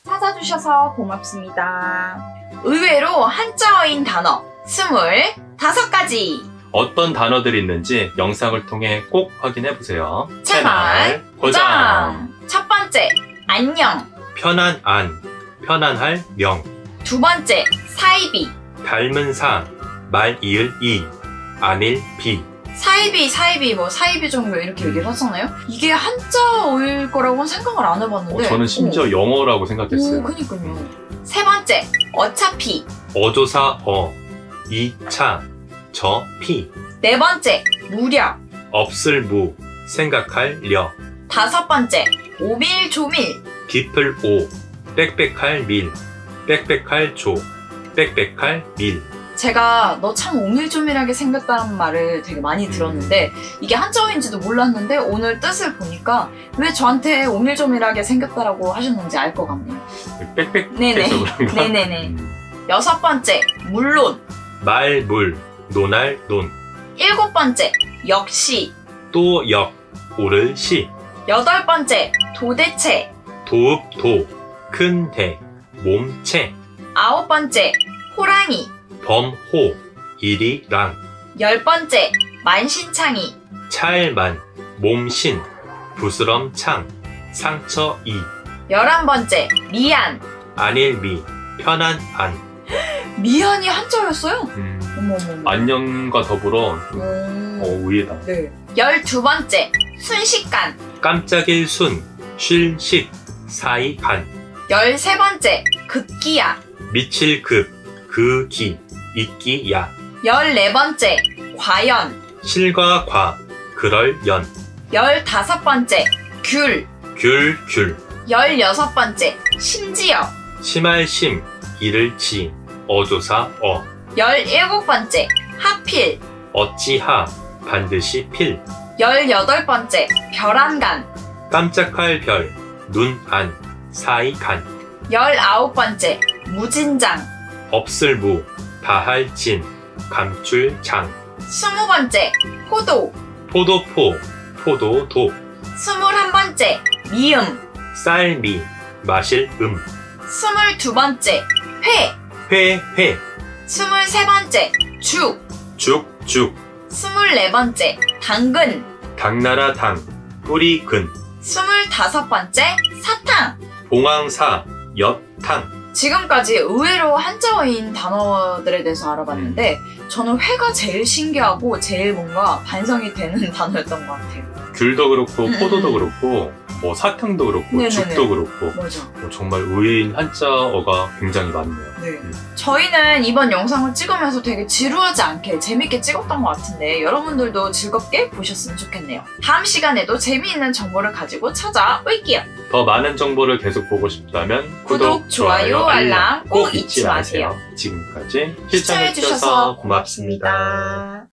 찾아주셔서 고맙습니다. 의외로 한자어인 단어 25가지. 어떤 단어들이 있는지 영상을 통해 꼭 확인해보세요. 채널 고정! 첫 번째, 안녕. 편한 안, 편안할 명. 두 번째, 사이비. 닮은 사, 말 이을 이, 안일 비. 사이비 뭐 사이비 종교 이렇게 얘기를 하잖아요. 이게 한자어일 거라고는 생각을 안 해봤는데 저는 심지어 영어라고 생각했어요. 그니까요. 세 번째, 어차피. 어조사 어, 이차, 저 피. 네 번째, 무려. 없을 무, 생각할 려. 다섯 번째, 오밀조밀. 깊을 오, 빽빽할 밀, 빽빽할 조, 빽빽할 밀. 제가 너 참 오밀조밀하게 생겼다는 말을 되게 많이 들었는데 이게 한자어인지도 몰랐는데 오늘 뜻을 보니까 왜 저한테 오밀조밀하게 생겼다라고 하셨는지 알 것 같네요. 빽빽해서 그런가? 네네네. 여섯 번째, 물론. 말, 물, 논할, 논. 일곱 번째, 역시. 또 역, 오를 시. 여덟 번째, 도대체. 도읍 도, 큰 대, 몸체. 아홉 번째, 호랑이. 범호, 이리랑. 열 번째, 만신창이. 찰만, 몸신, 부스럼창, 상처 이. 11번째, 미안. 안일미, 편한 안. 미안이 한자였어요? 어머머머. 안녕과 더불어 의외다. 네. 12번째, 순식간. 깜짝일 순, 쉴식, 사이 간. 13번째, 급기야. 미칠 급, 그기, 있기야. 14번째, 과연. 실과 과, 그럴 연. 15번째, 귤. 귤, 귤. 16번째, 심지어. 심할 심, 이를 지, 어조사 어. 17번째, 하필. 어찌하, 반드시 필. 18번째, 별안간. 깜짝할 별, 눈 안, 사이 간. 19번째, 무진장. 없을 무, 다할 진, 감출 장. 20번째, 포도. 포도포, 포도도. 21번째, 미음. 쌀미, 마실 22번째, 회. 회. 23번째, 죽. 죽. 24번째, 당근. 당나라 당, 뿌리 근. 25번째, 사탕. 봉황사, 엿탕. 지금까지 의외로 한자어인 단어들에 대해서 알아봤는데 저는 회가 제일 신기하고 제일 뭔가 반성이 되는 단어였던 것 같아요. 귤도 그렇고 포도도 그렇고 뭐 사탕도 그렇고 네네네. 죽도 그렇고 맞아. 정말 의외인 한자어가 굉장히 많네요. 네. 저희는 이번 영상을 찍으면서 되게 지루하지 않게 재밌게 찍었던 것 같은데 여러분들도 즐겁게 보셨으면 좋겠네요. 다음 시간에도 재미있는 정보를 가지고 찾아올게요. 더 많은 정보를 계속 보고 싶다면 구독, 좋아요, 알람 꼭 잊지 마세요. 지금까지 시청해주셔서 고맙습니다.